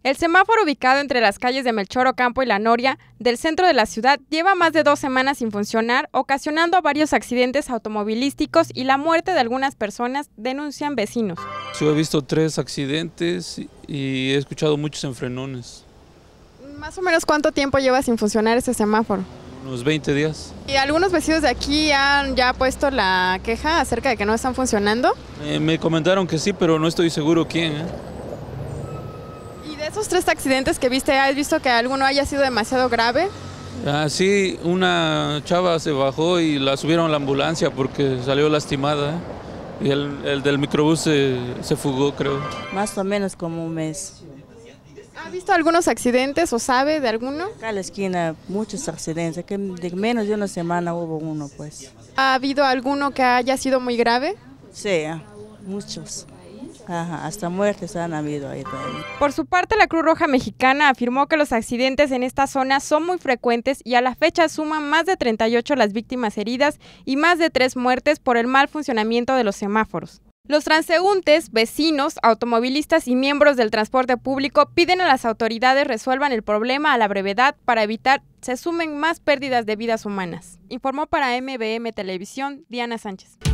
El semáforo ubicado entre las calles de Melchor Ocampo y La Noria, del centro de la ciudad, lleva más de 2 semanas sin funcionar, ocasionando varios accidentes automovilísticos y la muerte de algunas personas, denuncian vecinos. Yo he visto 3 accidentes y he escuchado muchos enfrenones. ¿Más o menos cuánto tiempo lleva sin funcionar ese semáforo? Unos 20 días. ¿Y algunos vecinos de aquí han ya puesto la queja acerca de que no están funcionando? Me comentaron que sí, pero no estoy seguro quién. ¿Y de esos 3 accidentes que viste, has visto que alguno haya sido demasiado grave? Sí, una chava se bajó y la subieron a la ambulancia porque salió lastimada. Y el del microbús se fugó, creo. Más o menos como un mes. ¿Ha visto algunos accidentes o sabe de alguno? Acá en la esquina muchos accidentes, que de menos de una semana hubo uno, pues. ¿Ha habido alguno que haya sido muy grave? Sí, muchos. Ajá, hasta muertes han habido ahí también. Por su parte, la Cruz Roja Mexicana afirmó que los accidentes en esta zona son muy frecuentes y a la fecha suman más de 38 las víctimas heridas y más de 3 muertes por el mal funcionamiento de los semáforos. Los transeúntes, vecinos, automovilistas y miembros del transporte público piden a las autoridades resuelvan el problema a la brevedad para evitar se sumen más pérdidas de vidas humanas. Informó para MBM Televisión Diana Sánchez.